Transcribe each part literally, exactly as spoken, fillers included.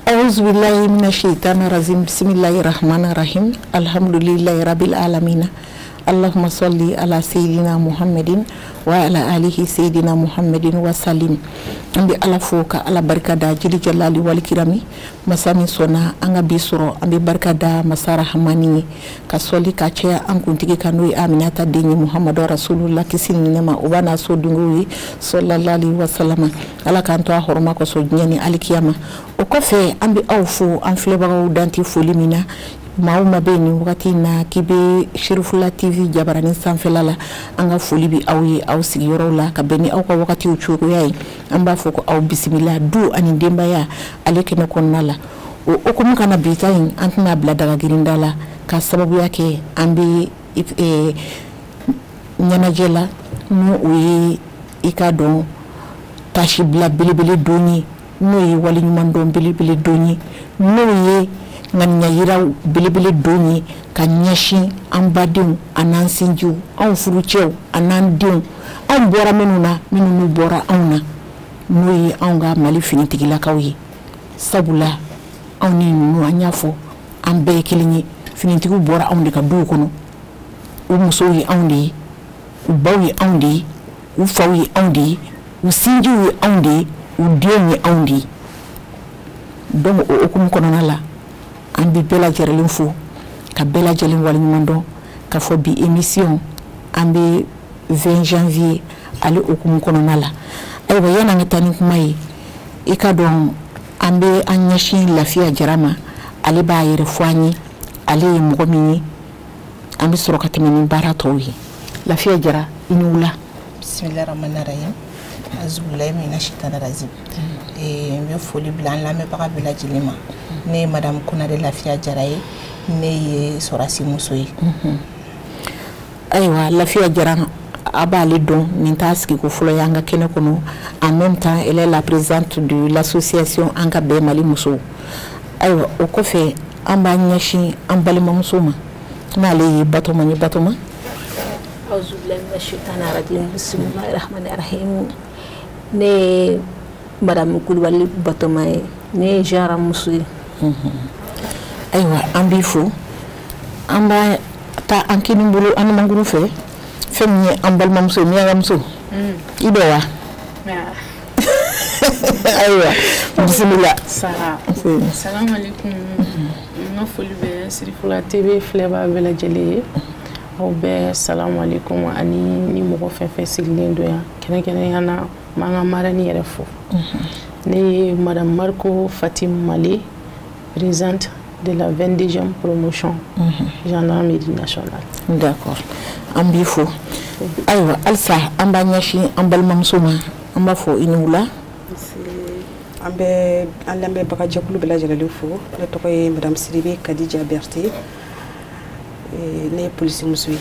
أعوذ بالله من الشيطان الرجيم بسم الله الرحمن الرحيم الحمد لله رب العالمين اللهم صل على سيدنا محمد وعلى آله سيدنا محمد وسلم ambi ala foka ala barkada jili jalali wal kirami masami sona anga bisoro ambi barkada masara hamani ka soli ka cea an kuntigi kanoi aminata deni muhammadu rasulullah kisil nema ubana so dungowi sallallahu alaihi wasallam ala kanto a horma ko so nyani alikiyama o ko fe ambi awfu an fleba danti folimina mauma beni wakati na kibe Shirifula T V jabarani sanfelala anga foli bi awye aw sigiyoro la ka beni aw ka wakati uchuko yayi amba foko aw bismillah du ani demba ya aleke na konnala o okumu kana bitain antna bla daga girindala ka sababu yake ambi e nyanajela no uyi ikado tashi bla bilibili doni no yi wali nyumando bilibili doni no yi nganya yira bilibili doni ka nyashi ambadin anansinju an furuchew anandin an bora menuna menunu bora auna noyi anga mali finitigila kawyi sabula awni nu anyafo an be kilinyi finitigu bora awndi ka du kono u musoyi awndi u bawi awndi u fawi awndi u sinji awndi u dieni awndi donc o okum kono nala ambi bela jerelin fu ka bela jelin wal nyundo ka fo bi émission ambi vingt janvier ali okum kono nala aywa yana ngitani kumai ikadon ambe anyashi lafiya jarama ali ba yire fwani ali mugomini ambi soroka timini baratowi lafiya jara inula bismillahir rahmanir rahim azbillahi minash shaitanir rajim e me foli blan la me baka bela jilima ne madame Konare lafiya jaraye ne sorasi musoyi aywa lafiya jarama abali don nintaski ko fulo yanga kene kono en même temps elle est la présidente de l'association Anka Be Mali Muso aywa o ko fe amba nyashi ambali mamsuma nale batoma ni batoma auzu billahi minash shaitanir rajim bismillahir rahmanir rahim ne madame Kulwali batoma ne jara muso aywa ambi fu amba ta ankini mbulu an manguru fe femni ambal mamso mi ngamso mm. Ibewa aywa bismillah sara salam alaikum ma foli be Shirifula T V fleba bela jele o be salam alaikum ani ni mo fe fe siglindo ya kene kene yana manga marani refo ne madame Marco Fatim Mali présidente de la vingt-deuxième promotion mm-hmm. gendarmerie nationale. D'accord. Ambifo. Aywa alsa amba nyashi ambal mamsuma amba fo inula. Ambe alambe baka jakulu bela jalale fo le tokoy madame Sidibé Kadija Berté ne police musui.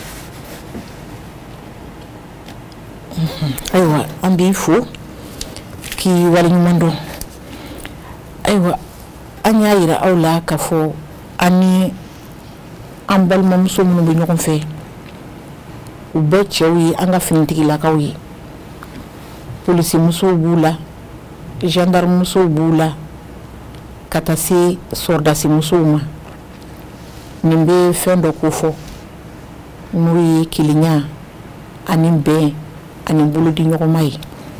Aywa ambifo ki wali mando. Aywa anya ira awla kafo ani ambal mamso munu bi ñokon fe u be chewi anga finitigi la kawyi police muso bula gendarme muso bula katasi sordasi muso ma nimbe fendo ko fo nuyi kilinya ani be ani bulu di ñokon may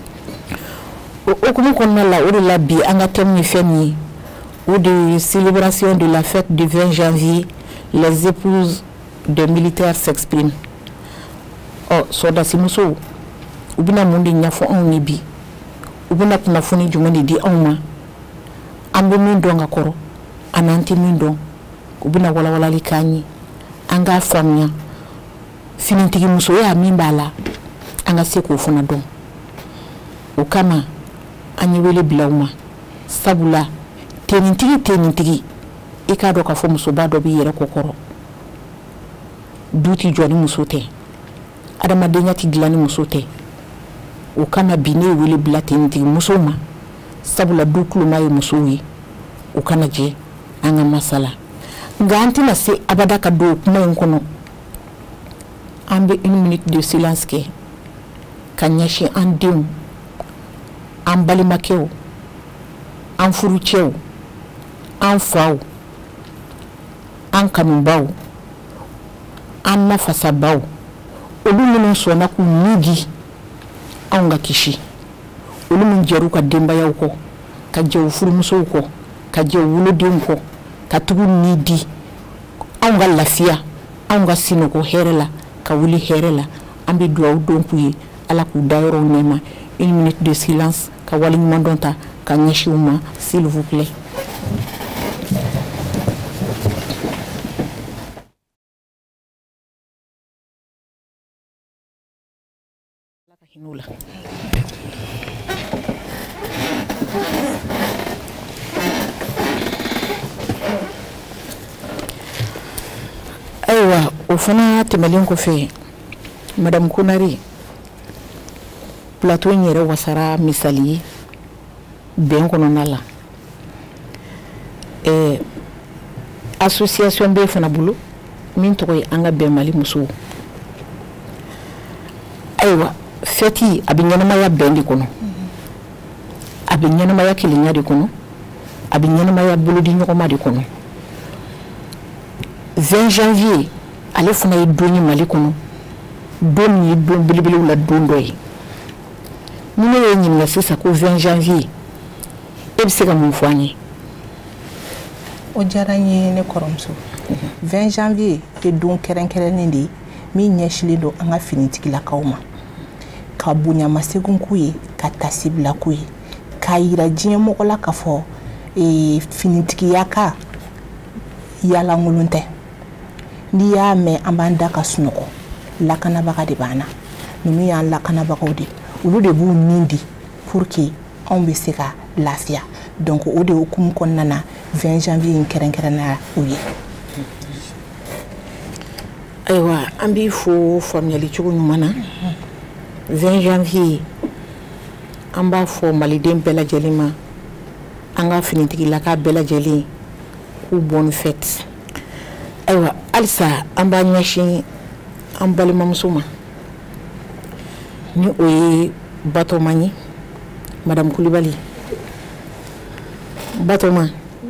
o ko mo kon la o la bi anga temni feni ou de célébration de la fête du vingt janvier, les épouses de militaires s'expriment. Oh, soda si muso, ubina mundi nyafo on nibi, ubina kunafuni jumani di auma, ambe mindo nga koro, ananti mindo, ubina wala wala likanyi, anga famnya, finintigi muso ya mimbala, anga seko ufuna don. Ukama, anyewele bilauma, sabula, tenintigi tenintigi ikado ka fo muso ba do bi yere kokoro duti joni muso te adama de nyati glani muso te o kana bine wele bla tenintigi muso ma sabula duklu may muso yi o kana je anga masala nganti na se abada ka do kuma enkono ambe une minute de silence ke kanyashi andim ambali makeo an furuchew an faw an kanubaw an nafasabaw olu minnu sɔnna k'u ni di anw ka kisi olu min jɛra u ka denbayaw kɔ ka jɛ u furumusow kɔ ka jɛ u wolodenw kɔ ka tugu ni di anw ka lafiya anw ka sinɔgɔ hɛrɛ la ka wuli hɛrɛ la an bɛ dugawu don k'u ye ala k'u da yɔrɔw nɛɛma une minute de silence ka waleɲuman dɔn ta ka ɲɛsin u ma s'il vous plaît. Ayiwa o fana tɛmɛlen kɔfɛ madame Konare plateau in yɛrɛ wasara misali ye bɛn kɔnɔna la eh, association bɛ fana bolo min tɔgɔ ye an ka bɛn Mali musow. Ayiwa fɛti a bɛ ɲɛnamaya bɛn de kɔnɔ a bɛ ɲɛnamaya kelenya de kɔnɔ a bɛ ɲɛnamaya bolodi ɲɔgɔnma de kɔnɔ. vingt janvier ale fana ye don ye Mali kɔnɔ don min ye don belebelew la don dɔ ye. Ni ne ye ɲininka sisan ko vingt janvier e bɛ se ka mun fɔ an ye? O diyara n ye ne kɔrɔmuso. vingt janvier ye don kɛrɛnkɛrɛnnen de ye min ɲɛsilen don an ka finitigilakaw ma ka bonyamasegin k'u ye ka tasi bila k'u ye k'a yira diɲɛ mɔgɔ la k'a fɔ e, finitigiya ka yalankolon tɛ. N'i y'a mɛn an b'an da ka sunɔgɔ lakanabaga de b'an na ninnu y'an lakanabagaw de olu de b'u nin di pour que anw bɛ se ka lafiya donc o de hukumu kɔnɔna na vingt janvier in kɛrɛnkɛrɛnna u ye. Ayiwa an b'i fo faamuyali cogo ɲuman na vingt janvier an b'a fɔ maliden bɛɛ lajɛlen ma an ka finitigilaka bɛɛ lajɛlen k'u bonne fête. Ayiwa halisa an b'a ɲɛsin an balimamuso ma ni o ye Batoma ye madame Kulibali. Batoma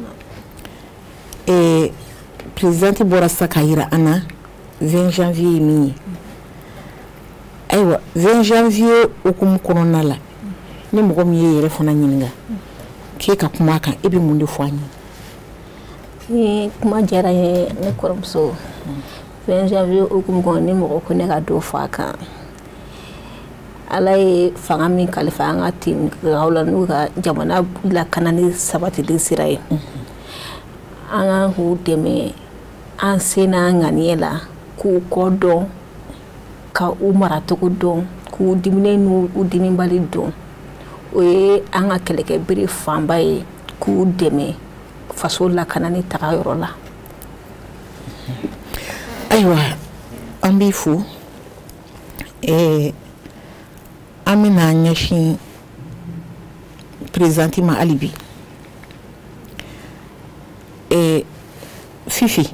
eh, présidente bɔra sisan k'a yira an na vingt janvier ye min ye. Ayiwa vingt janvier hukumu kɔnɔna la ni mɔgɔ min ye yɛrɛ fana ɲininka k'e ka kuma a kan e bɛ mun de fɔ an ye? Ni kuma diyara n ye ne kɔrɔmuso vingt janvier hukumu kɔnɔ ni mɔgɔ ko ne ka dɔ fɔ a kan. Ala ye fanga min kalifa an ka tintigigaw la n'u ka jamana lakanani sabatili sira ye. An ka k'u dɛmɛ an sen n'an ŋaniya la k'u kɔ dɔn ka u maracogo dɔn k'u diminen n'u dimibali dɔn. O ye an ka kɛlɛkɛbere fanba ye k'u dɛmɛ faso lakanani tagayɔrɔ la. Ayiwa an b'i fo eh, an bɛna ɲɛsin présidente ma hali bi eh, Fifi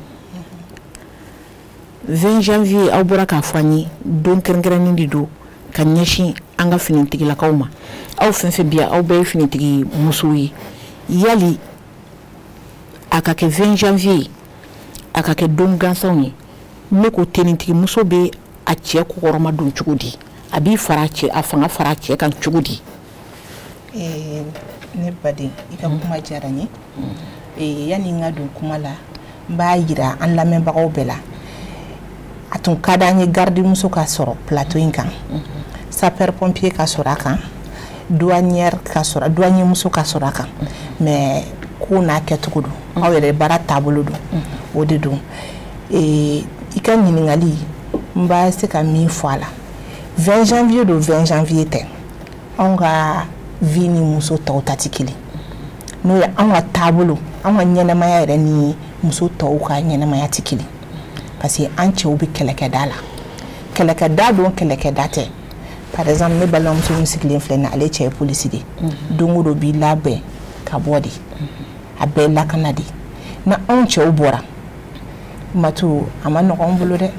vingt janvier aw bɔra k'a fɔ an ye don kɛrɛnkɛrɛnnen de don ka ɲɛsin an ka finitigilakaw ma aw fɛn fɛn bi yan aw bɛɛ ye finitigi musow ye yali a ka kɛ vingt janvier a ka kɛ don gansanw ye ne ko tenitigi muso bɛ a cɛ kɔkɔrɔma don cogo di a b'i fara cɛ a fanga fara cɛ kan cogo di? Eh, ne baden i ka kuma diyara n ye. Eh, yani n ka don kuma la n b'a yira an lamɛnbagaw bɛɛ la a tun ka d'an ye gardimuso ka sɔrɔ plateau in kan sapeur pompier ka sɔrɔ a kan douanière ka sɔrɔ douanier muso ka sɔrɔ a kan mais ko n'a kɛcogo don aw yɛrɛ baara taabolo don o de don. Eh, i ka ɲininkali n b'a se ka min fɔ a la vingt janvier don vingt janvier tɛ anw ka vie ni muso tɔw ta tɛ kelen n'o ye anw ka taabolo anw ka ɲɛnamaya yɛrɛ ni muso tɔw ka ɲɛnamaya tɛ kelen parce que an cɛw bɛ kɛlɛkɛda la kɛlɛkɛda don kɛlɛkɛda tɛ par exemple ne balimamuso min sigilen filɛ nin ale cɛ ye polisi de don o don b'i labɛn ka bɔ de a bɛɛ lakana de na anw cɛw bɔra matu a ma nɔgɔ an bolo dɛ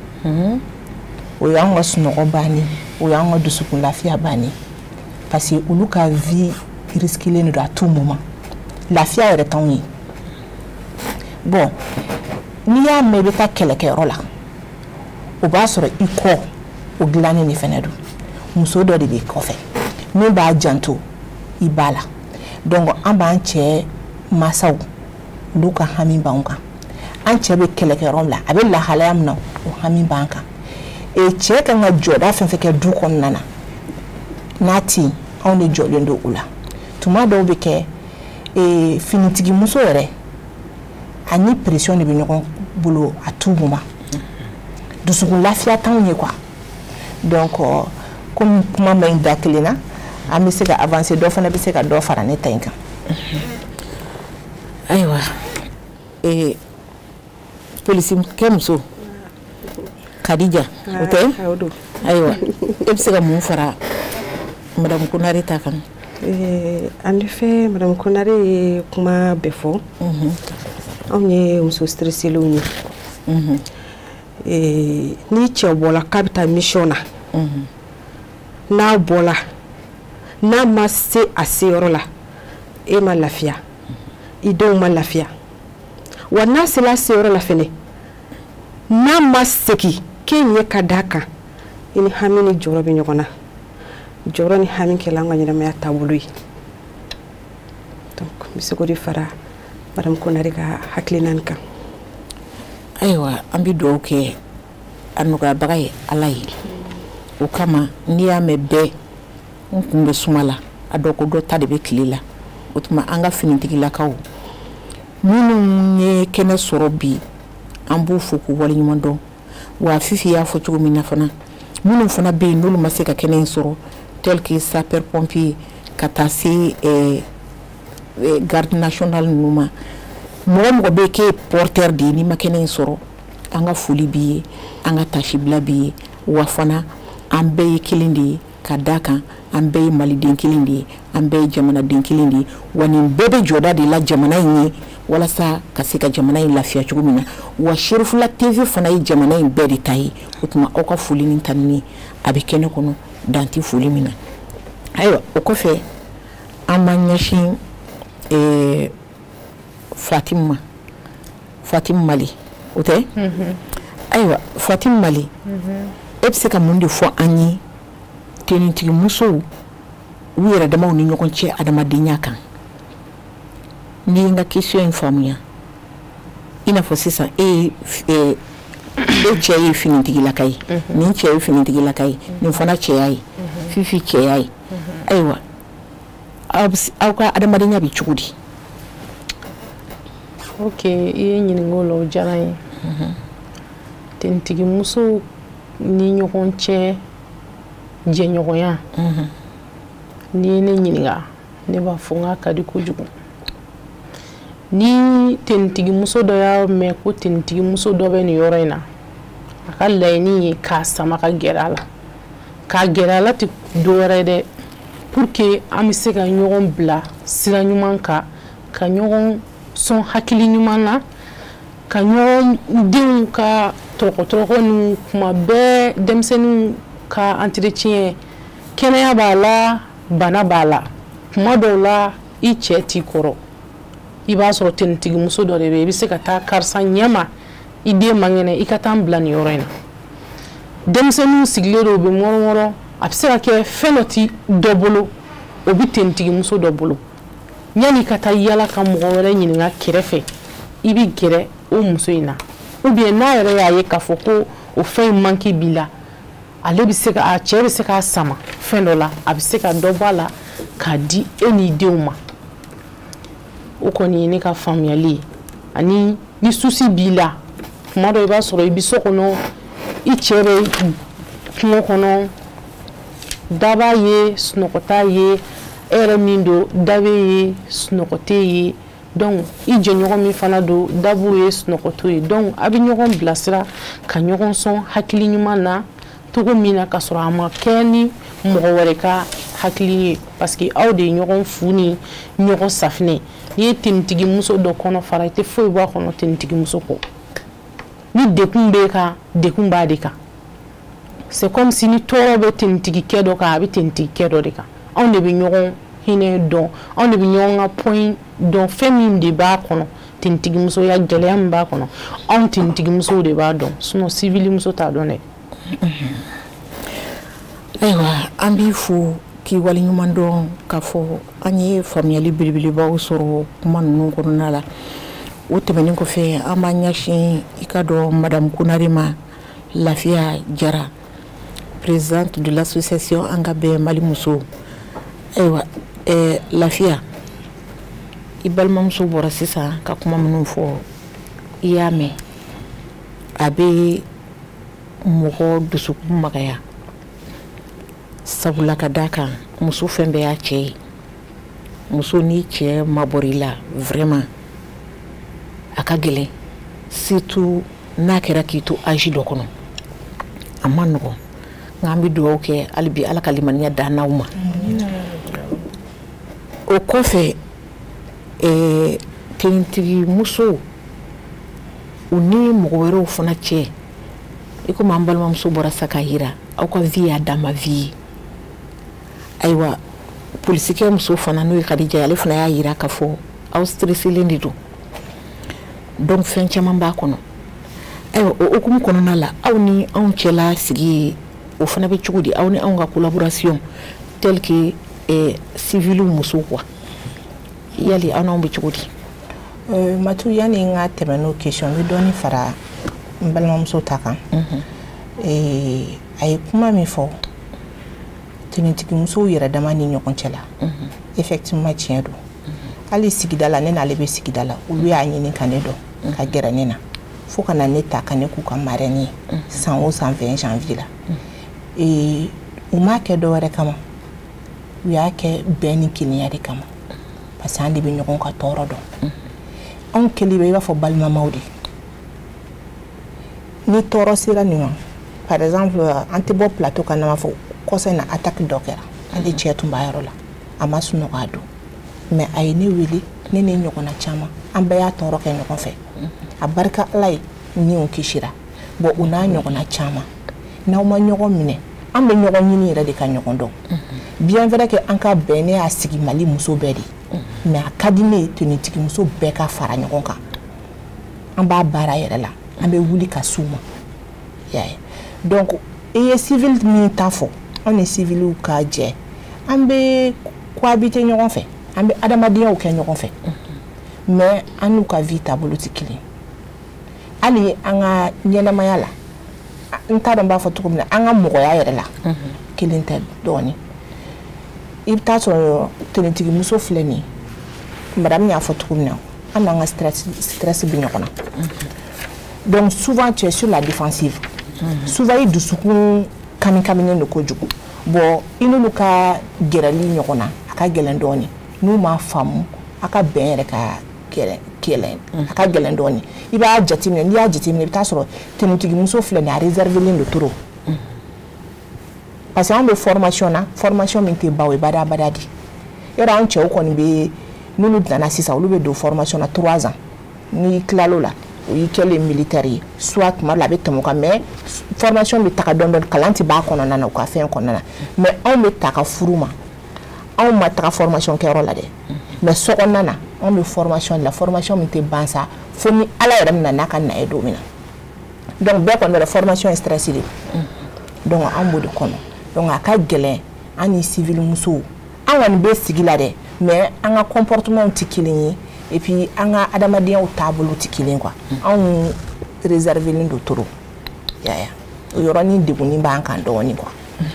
o y'an ka sunɔgɔ bannen o y'an ka dusukun lafiya bannen parce que olu ka vie risquelen don à tout moment lafiya yɛrɛ t'anw ye bon n'i y'a mɛn i bɛ taa kɛlɛkɛyɔrɔ la o b'a sɔrɔ i kɔ o dilannen de fɛnɛ don muso dɔ de b'i kɔfɛ min b'a janto i ba la donc an b'an cɛ masaw olu ka hami b'anw kan an cɛ bɛ kɛlɛkɛyɔrɔ la a bɛ lahalaya min na o hami b'an kan e cɛ kan ka jɔda fɛn fɛn kɛ du kɔnɔna na n'a ti anw de jɔlen don o la tuma dɔw bɛ kɛ e finitigi muso yɛrɛ ani pression de bɛ ɲɔgɔn bolo a tout moment dusukun lafiya t'anw ye quoi donc comme kuma ma da kelen na an bɛ se ka avancer dɔ fana bɛ se ka dɔ fara ne ta in kan ayiwa ee polisi kɛ muso Khadija o tɛ ayiwa e bɛ se ka mun fara madame Konare ta kan eh en effet madame Konare ye kuma bɛɛ fɔ anw ye muso stressé lu ye eh ni cɛ bɔla k'a bɛ taa mission na n'a bɔla n'a ma se a seyɔrɔ la e ma lafiya i denw ma lafiya wa n'a sela seyɔrɔ la fɛnɛ n'a ma segin k'e ɲɛ ka d'a kan i ni hami ni jɔrɔ bɛ ɲɔgɔn na jɔrɔ ni hami kɛla an ka ɲɛnamaya taabolo ye donc n bɛ se k'o de fara madame Konare ka hakilina nin kan ayiwa an bɛ dugawu kɛ a nɔgɔyabaga ye Ala ye o kama n'i y'a mɛn bɛɛ n kun bɛ suma la a dɔ ko dɔ ta de bɛ tile la o tuma an ka finitigilakaw minnu ye kɛnɛ sɔrɔ bi an b'u fo k'u waleɲuman dɔn wa Fifi y'a fɔ cogo min na fana minnu fana bɛ yen n'olu ma se ka kɛnɛ in sɔrɔ tel que sapeur pompier ka taa se garde national ninnu ma mɔgɔ mɔgɔ bɛ k'e porteur de ye n'i ma kɛnɛ in sɔrɔ an ka foli b'i ye an ka tasibila b'i ye wa fana an bɛɛ ye kelen de ye ka da kan an bɛɛ ye maliden kelen de ye an bɛɛ ye jamanaden kelen de ye wa nin bɛɛ bɛ jɔda de la jamana in ye walasa ka se ka jamana in lafiya cogo min na wa Sherifula T V fana ye jamana in bɛɛ de ta ye o tuma aw ka foli ni tanuni a bɛ kɛnɛ kɔnɔ dan tɛ foli min na ayiwa o kɔfɛ an b'an ɲɛsin eh, Fatim ma Fatim Mali o tɛ ayiwa Fatim Mali e bɛ se ka mun de fɔ an ye tenitigi musow u yɛrɛ damaw ni ɲɔgɔn cɛ adamadenya kan ni n ka question in faamuya i n'a fɔ sisan e e cɛ ye finitigilaka ye nin cɛ ye finitigilaka ye nin fana cɛya ye Fifi cɛya ye ayiwa aw ka adamadenya bɛ cogo di ok i ye ɲininko la o diyara n ye tenitigi musow ni ɲɔgɔn cɛ jɛɲɔgɔnya n'i ye ne ɲininka ne b'a fɔ n k'a ka di kojugu ni tenitigi muso dɔ y'a mɛn ko tenitigi muso dɔ bɛ nin yɔrɔ in na a ka laɲini ye k'a sama ka gɛrɛ a la k'a gɛrɛ a la tɛ dɔwɛrɛ ye dɛ pour que an bɛ se ka ɲɔgɔn bila sira ɲuman kan ka ɲɔgɔn sɔn hakili ɲuman na ka ɲɔgɔn denw ka tɔrɔkɔtɔrɔkɔ ni kuma bɛɛ denmisɛnninw ka entretien kɛnɛya b'a la bana b'a la kuma dɔw la i cɛ t'i kɔrɔ i b'a sɔrɔ tenitigi muso dɔ de bɛ i bɛ se ka taa karisa ɲɛma i den man kɛnɛ i ka taa n bila nin yɔrɔ in na denmisɛnninw sigilen dɔw bɛ ŋɔrɔŋɔrɔ a bɛ se ka kɛ fɛn dɔ ti dɔ bolo o bɛ tenitigi muso dɔ bolo yanni ka taa yala ka mɔgɔ wɛrɛ ɲininka kɛrɛfɛ i bɛ gɛrɛ o muso in na ou bien n'a yɛrɛ y'a ye k'a fɔ ko o fɛn in manqué b'i la ale bɛ se ka a cɛ bɛ se k'a sama fɛn dɔ la a bɛ se ka dɔ bɔ a la k'a di e n'i denw ma o kɔni ye ne ka faamuyali ye ani ni souci b'i la tuma dɔ i b'a sɔrɔ i bɛ so kɔnɔ i cɛ bɛ kungo kɔnɔ da b'a ye sunɔgɔ t'a ye e yɛrɛ min don da bɛ ye sunɔgɔ tɛ ye donc i jɛɲɔgɔn min fana don da b'o ye sunɔgɔ t'o ye donc a bɛ ɲɔgɔn bilasira ka ɲɔgɔn sɔn hakili ɲuman na togo min na ka sɔrɔ a ma kɛ ni mɔgɔ wɛrɛ ka hakili ye parce que aw de ye ɲɔgɔn fu ni ɲɔgɔn safinɛ n'i ye tenitigi muso dɔ kɔnɔ fara i tɛ foyi bɔ a kɔnɔ tenitigi muso kɔ ni dekun b'e kan dekun b'a de kan c'est comme si ni tɔɔrɔ bɛ tenitigikɛ dɔ kan a bɛ tenitigikɛ dɔ de kan anw de bɛ ɲɔgɔn hinɛ dɔn anw de bɛ ɲɔgɔn ka point dɔn fɛn min de b'a kɔnɔ tentigimuso ya gɛlɛya min b'a kɔnɔ anw tentigimusow de b'a dɔn sinon civilimuso t'a dɔn dɛ. Ayiwa an b'i fo k'i waleɲuman dɔn k'a fɔ an ye faamuyali belebelebaw sɔrɔ kuma ninnu kɔnɔna la o tɛmɛnen kɔfɛ an b'an ɲɛsin i ka dɔn madame Konare ma Lafiya Jara présidente de l'association An ka bɛn Mali musow. Ayiwa ɛɛ Lafiya i balimamuso bɔra sisan ka kuma minnu fɔ i y'a mɛn a bɛ mɔgɔ dusukun magaya sabula ka d'a kan muso fɛn bɛɛ y'a cɛ ye muso ni cɛ mabɔr'i la vraiment a ka gɛlɛn surtout n'a kɛra k'i to âge dɔ kɔnɔ a ma nɔgɔn nka an bɛ dugawu kɛ hali bi ala ka limaniya da n'aw ma o kɔfɛ ɛɛ tentigi muso u ni mɔgɔ wɛrɛw fana cɛ i komi an balimamuso bɔra sa k'a yira aw ka vie y'a dama vie ye ayiwa polisikɛ muso fana n'o ye Kadija ale fana y'a yira k'a fɔ aw stresselen de don donc fɛn caman b'a kɔnɔ ayiwa o hukumu kɔnɔna la aw ni anw cɛla sigi o fana bɛ cogo di aw ni anw ka collaboration tel que eh, civil muso quoi yali aw n'anw bɛ cogo di. Euh, Matu yani n ka tɛmɛ n'o question n bɛ dɔɔni fara n balimamuso ta kan. Eh, a ye kuma min fɔ tenitigimusow yɛrɛ dama ni ɲɔgɔn cɛ la effectivement tiɲɛ don hali sigida la ne n'ale bɛ sigida la olu y'a ɲini ka ne dɔn ka gɛrɛ ne na fo ka na ne ta ka ne k'u ka marraine ye san o san vingt janvier la eh, u m'a kɛ dɔ wɛrɛ kama u y'a kɛ bɛn ni kelenya de kama parce que an de bɛ ɲɔgɔn ka tɔɔrɔ dɔn anw kɛlen bɛ i b'a fɔ balimamaw de ni tɔɔrɔ sera nin ma par exemple an tɛ bɔ plateau kan na m'a fɔ kɔsa in na attaque dɔ kɛra an de cɛ tun b'a yɔrɔ la a ma sunɔgɔ a don mais a ye ne wele ne ni ɲɔgɔnna caman an bɛɛ y'a tɔɔrɔ kɛ ɲɔgɔn fɛ a barika Ala ye ni o kisira bon u n'a ɲɔgɔnna caman n'aw ma ɲɔgɔn minɛ an bɛ ɲɔgɔn ɲini yɛrɛ de ka ɲɔgɔn dɔn bien vrai que an ka bɛn ne y'a sigi Mali muso bɛɛ de mais a ka di ne ye tenitigi muso bɛɛ ka fara ɲɔgɔn kan an b'a baara yɛrɛ la an bɛ wuli ka s'u ma y'a ye donc i ye civil min ta fɔ anw ni civiliw ka jɛ an bɛ cohabiter ɲɔgɔn fɛ an bɛ adamadenyaw kɛ ɲɔgɔn fɛ mais an n'u ka vie taabolo tɛ kelen hali an ka ɲɛnamaya la n t'a dɔn n b'a fɔ cogo min na an ka mɔgɔya yɛrɛ la kelen tɛ dɔɔnin i bɛ taa sɔrɔ tenitigimuso filɛ nin ye madame y'a fɔ cogo min na an n'an ka stress stress bɛ ɲɔgɔn na donc souvent tu es sur la défensive souvent i dusukun kami kaminen don kojugu bon i n'olu ka gɛrɛli ɲɔgɔn na a ka gɛlɛn dɔɔnin n'u m'a faamu a ka bɛn yɛrɛ ka gɛlɛn gɛlɛn a ka gɛlɛn dɔɔnin i b'a jateminɛ n'i y'a jateminɛ i bɛ taa sɔrɔ tenitigimuso filɛ nin a réservelen don trop parce que an bɛ formation na formation min tɛ ban o ye badabada de yɔrɔ an cɛw kɔni bɛ n'olu nana sisan olu bɛ don formation na trois ans n'i tilal'o la o y'i kɛlen militaire ye soit tuma dɔ la a bɛ tɛmɛ o kan mais formation bɛ taga dɔɔnin dɔɔnin kalan tɛ b'a kɔnɔna na u ka fɛn kɔnɔna na mais anw bɛ ta ka furu ma anw ma taga formation kɛyɔrɔ la dɛ mais so kɔnɔna na anw bɛ formation la formation min tɛ ban sa fo ni Ala yɛrɛ bɛna n'a ka na ye don min na donc bɛɛ kɔni bɛ formation ye stress de donc an b'o de kɔnɔ donc a ka gɛlɛn an ni civil musow an kɔni bɛ sigi la dɛ mais an ka comportement tɛ kelen ye et puis an ka adamadenyaw taabolo tɛ kelen quoi anw réservelen don trop yaya o yɔrɔnin degunni b'an kan dɔɔnin quoi.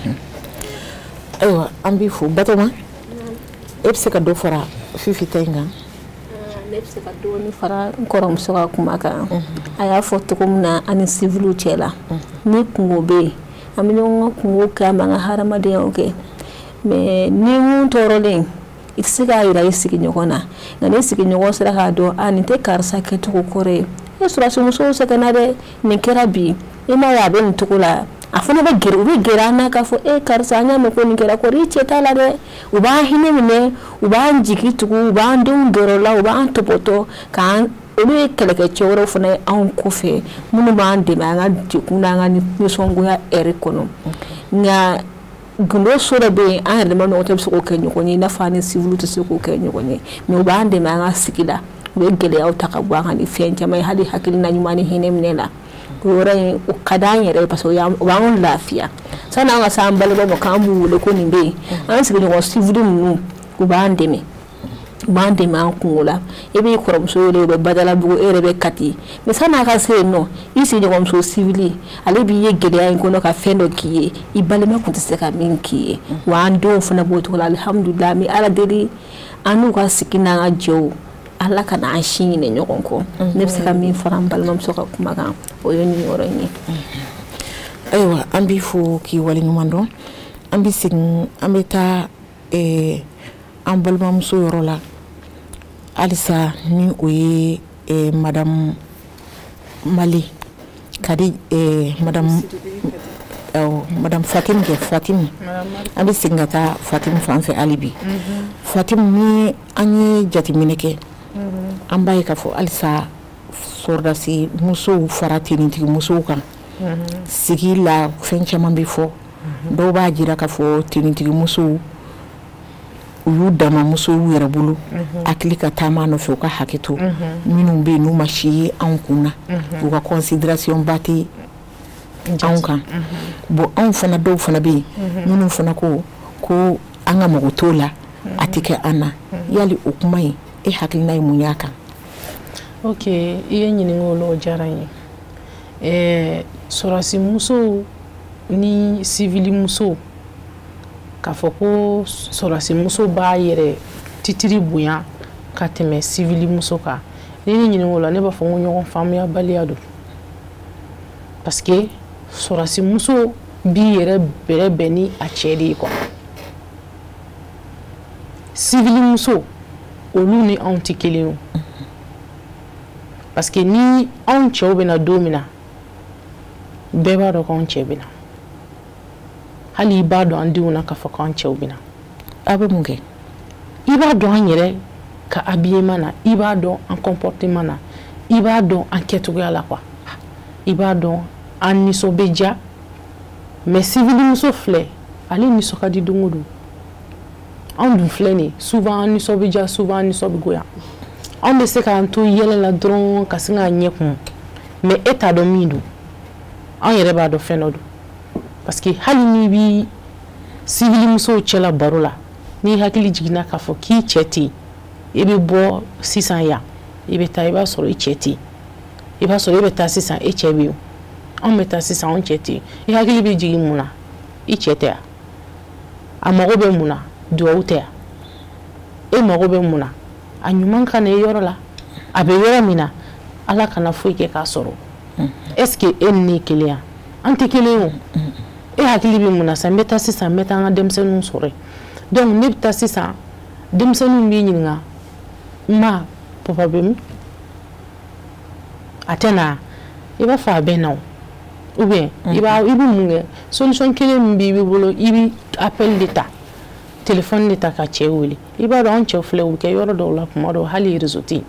Ayiwa an b'i fo Batoma e bɛ se ka dɔ fara Fifi ta in kan. Ne bɛ se ka dɔɔni fara n kɔrɔmuso ka kuma kan a y'a fɔ cogo min na ani civiliw cɛ la ni kungo bɛ yen an bɛ ɲɔgɔn ka kungo kɛ an b'an ka hadamadenya kɛ mais ni mun tɔɔrɔlen i tɛ se k'a jira i sigiɲɔgɔn na nka ni sigiɲɔgɔn sera k'a dɔn a nin tɛ karisa kɛcogo kɔrɔ ye e sɔrɔsimusow sɛgɛnna dɛ nin kɛra bi i m'a ye a bɛ nin cogo la a fana bɛ gɛrɛ u bɛ gɛrɛ an na k'a fɔ e karisa an y'a mɛn ko nin kɛra kɔri i cɛ t'a la dɛ u b'an hinɛ minɛ u b'an jigi tugu u b'an denw gɛrɛ o la u b'an tɔpɔtɔ k'an olu ye kɛlɛkɛcɛ wɛrɛw fana ye anw kɔfɛ minnu b'an dɛmɛ an ka degun n'an ka nisɔngoya ɛri kɔnɔ nka gundo so dɔ bɛ yen an yɛrɛ dama ɲɔgɔn tɛ bɛ se k'o kɛ ɲɔgɔn ye i n'a fɔ an ni civil tɛ se k'o kɛ ɲɔgɔn ye mais u b'an dɛmɛ an ka sigi la u bɛ gɛlɛyaw ta ka bɔ an kan ni fɛn caman ye hali hakilina ɲuman ni hinɛ minɛ la o yɔrɔ in o ka d'an yɛrɛ ye parce que o b'an lafiya sani an ka se an balimaw ma k'an b'u wele ko nin bɛ yen an sigiɲɔgɔn civil ninnu u b'an dɛmɛ u b'an dɛmɛ an kungo la e b'i kɔrɔmuso wele u bɛ Badalabugu e yɛrɛ bɛ Kati mais sani a ka se yen nɔ i sigiɲɔgɔnmuso civil ale b'i ye gɛlɛya in kɔnɔ ka fɛn dɔ k'i ye i balima tun tɛ se ka min k'i ye wa an denw fana b'o cogo la alhamdulilayi an bɛ Ala deli an n'u ka sigi n'an ka jɛw Ala ka n'an si ɲinɛ ɲɔgɔn kɔ ne bɛ se ka min fara an balimamuso ka kuma kan o ye nin yɔrɔ in ye. Ayiwa an b'i fo k'i waleɲuman dɔn an bɛ segin an bɛ taa an balimamuso yɔrɔ la halisa ni o ye madame Mali kadi madame madame Fatim kɛ Fatim an bɛ segin ka taa Fatim fan fɛ hali bi Fatim ni an ye jateminɛ kɛ an b'a ye k'a fɔ halisa sɔrɔdasi musow fara tenitigi musow kan sigi la fɛn caman bɛ fɔ dɔw b'a jira k'a fɔ tenitigi musow u y'u dama musow yɛrɛ bolo hakili ka taama nɔfɛ u ka hakɛ to minnu bɛ yen n'u ma si ye anw kun na u ka considération ba tɛ anw kan bon anw fana dɔw fana bɛ yen minnu fana ko ko an ka mago t'o la a tɛ kɛ an na yali o kuma in e hakilina ye mun y'a kan. Ok i ye ɲininka o la o diyara n ye ɛɛ sɔrɔdasi musow ni civil musow k'a fɔ ko sɔrɔdasi muso b'a yɛrɛ titiri bonya ka tɛmɛ civil muso kan ni ne ɲininka o la ne b'a fɔ ko ɲɔgɔn faamuyabaliya don parce que sɔrɔdasi muso b'i yɛrɛ bɛrɛ bɛn ni a cɛ de ye quoi civil muso olu ni anw tɛ kelen ye parce que ni anw cɛw bɛna don min na bɛɛ b'a dɔn k'anw cɛ bɛna hali i b'a dɔn an denw na k'a fɔ k'an cɛw bɛna a bɛ mun kɛ i b'a dɔn an yɛrɛ ka habillement na i b'a dɔn an comportement na i b'a dɔn an kɛcogoya la quoi i b'a dɔn an nisɔn bɛ diya mais civil muso filɛ ale nisɔn ka di don o don anw dun filɛ nin ye souvent an nisɔn bɛ diya souvent an nisɔn bɛ goya anw bɛ se k'an to yɛlɛ la dɔrɔn ka sin k'a ɲɛ kun mais e t'a dɔn min don anw yɛrɛ b'a dɔn fɛn dɔ don parce que hali n'i bi civil musow cɛla baro la n'i hakili jiginna k'a fɔ k'i cɛ tɛ yen i bɛ bɔ sisan yan i bɛ taa i b'a sɔrɔ i cɛ tɛ yen i b'a sɔrɔ i bɛ taa sisan e cɛ bɛ yen anw bɛ taa sisan anw cɛ tɛ yen i hakili bɛ jigin mun na i cɛ tɛ yan a mago bɛ mun na duwawu tɛ yan e mago bɛ mun na a ɲuman ka na e yɔrɔ la a bɛ yɔrɔ min na Ala kana foyi kɛ k'a sɔrɔ est-ce que e ni ne kelen yan an tɛ kelen ye o e hakili bɛ mun na sisan n bɛ taa sisan n bɛ taa an ka denmisɛnninw sɔrɔ yen donc ne bɛ taa sisan denmisɛnninw b'i ɲininka ma papa bɛ min a tɛ na i b'a fɔ a bɛ na o ou bien i b'a i bɛ mun kɛ solution kelen min b'i bolo i bɛ appel de ta téléphone de ta ka cɛ wele i b'a dɔn an cɛw filɛ u bɛ kɛ yɔrɔ dɔw la kuma dɔw hali réseau tɛ yen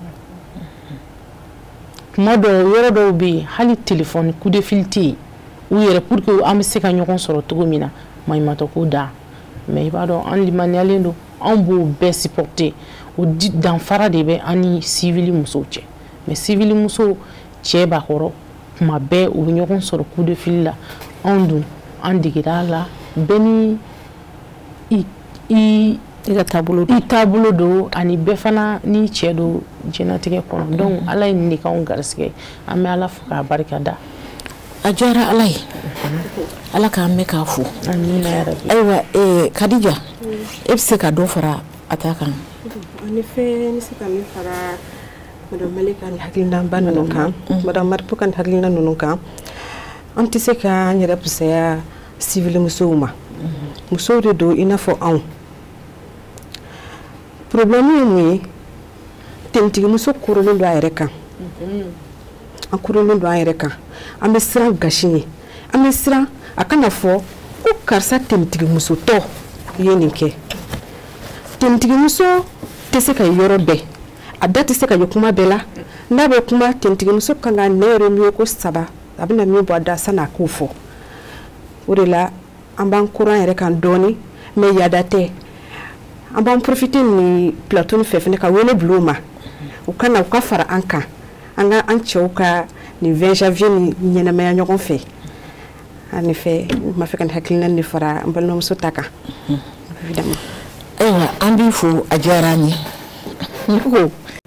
kuma dɔw yɔrɔ dɔw bɛ yen hali téléphone coup de fil tɛ yen u yɛrɛ pour que an bɛ se ka ɲɔgɔn sɔrɔ cogo min na maɲumatɔ ko da mais i b'a dɔn an limaniyalen don anw b'o bɛɛ supporter o danfara de bɛ an ni civil musow cɛ mais civil musow cɛ b'a kɔrɔ kuma bɛɛ u bɛ ɲɔgɔn sɔrɔ coup de fil la anw dun an degera a la bɛɛ ni i i i ka taabolo i taabolo don ani bɛɛ fana ni cɛ don diɲɛlatigɛ kɔnɔ donc Ala ye nin de k'anw garisɛgɛ an bɛ Ala fo k'a barika da a diyara Ala ye Ala k'an mɛn k'a fo amina yarabi ayiwa Kadija e bɛ se ka dɔ fara a ta kan en effet ne se ka min fara madame Mali ka hakilina ba ninnu kan madame Maripu ka hakilina ninnu kan an tɛ se k'an yɛrɛ pusaya civil musow ma musow de don i n'a fɔ anw problème ye mun ye tenitigi muso korolen don a yɛrɛ kan an korolen don an yɛrɛ kan an bɛ siran gasi ye an bɛ siran a kana fɔ ko karisa tenitigi muso tɔ ye nin kɛ tenitigi muso tɛ se ka yɔrɔ bɛɛ a da tɛ se ka ye kuma bɛɛ la n'a bɛ kuma tenitigi muso kan ka ne yɛrɛ min ye ko saba a bɛna min bɔ a da san'a k'o fɔ o de la an b'an koron an yɛrɛ kan dɔɔni mais yaada tɛ an b'an profiter ni plateau fɛ fɛnɛ ka wele bila u ma u kana u ka fara an kan an ka an cɛw ka nin vingt janvier ni ɲɛnamaya ɲɔgɔn fɛ ani fɛ ma fɛ ka nin hakilina de fara an balimamuso ta kan évidemment ayiwa an b'i fo a diyara an ye